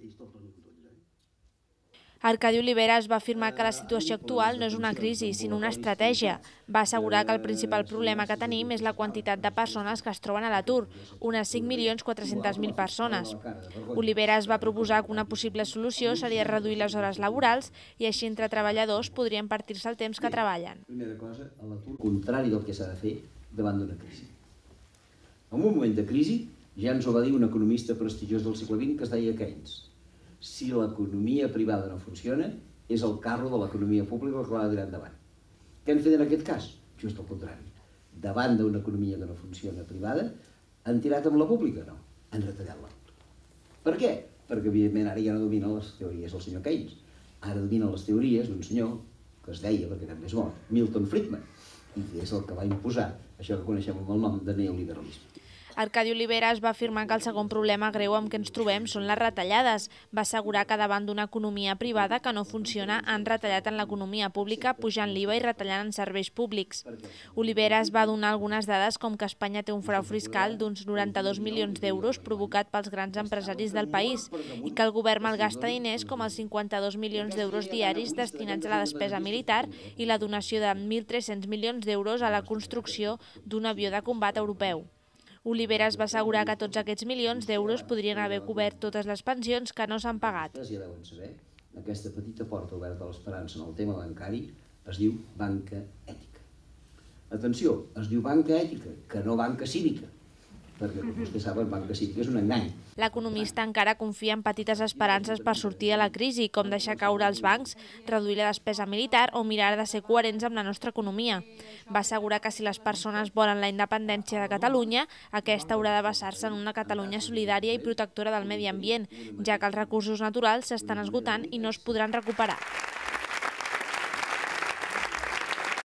Arcadi Oliveras va afirmar que la situació actual no és una crisi, sinó una estratègia. Va assegurar que el principal problema que tenim és la quantitat de persones que es troben a l'atur, unes 5.400.000 persones. Oliveras va proposar que una possible solució seria reduir les hores laborals i així entre treballadors podrien partir-se el temps que treballen. Primera cosa, l'atur contrari del que s'ha de fer davant d'una crisi. En un moment de crisi, ja ens ho va dir un economista prestigiós del segle XX que es deia Keynes. Si l'economia privada no funciona, és el carro de l'economia pública que l'ha de tirar endavant. Què han fet en aquest cas? Just el contrari. Davant d'una economia que no funciona privada, han tirat amb la pública? No, han retallat-la. Per què? Perquè, evidentment, ara ja no domina les teories del senyor Keynes. Ara domina les teories d'un senyor que es deia, perquè també és mort, Milton Friedman, i és el que va imposar això que coneixem amb el nom de neoliberalisme. Arcadi Oliveras va afirmar que el segon problema greu amb què ens trobem són les retallades. Va assegurar que davant d'una economia privada que no funciona han retallat en l'economia pública pujant l'IVA i retallant en serveis públics. Oliveras va donar algunes dades com que Espanya té un frau fiscal d'uns 92 milions d'euros provocat pels grans empresaris del país i que el govern malgasta diners com els 52 milions d'euros diaris destinats a la despesa militar i la donació de 1.300 milions d'euros a la construcció d'un avió de combat europeu. Oliveras va assegurar que tots aquests milions d'euros podrien haver cobert totes les pensions que no s'han pagat. Ja deuen saber, aquesta petita porta oberta a l'esperança en el tema bancari es diu banca ètica. Atenció, es diu banca ètica, que no banca cívica, perquè, com vostès saben, banca cívica és un engany. L'economista encara confia en petites esperances per sortir de la crisi, com deixar caure els bancs, reduir la despesa militar o mirar de ser coherents amb la nostra economia. Va assegurar que si les persones volen la independència de Catalunya, aquesta haurà de basar-se en una Catalunya solidària i protectora del medi ambient, ja que els recursos naturals s'estan esgotant i no es podran recuperar.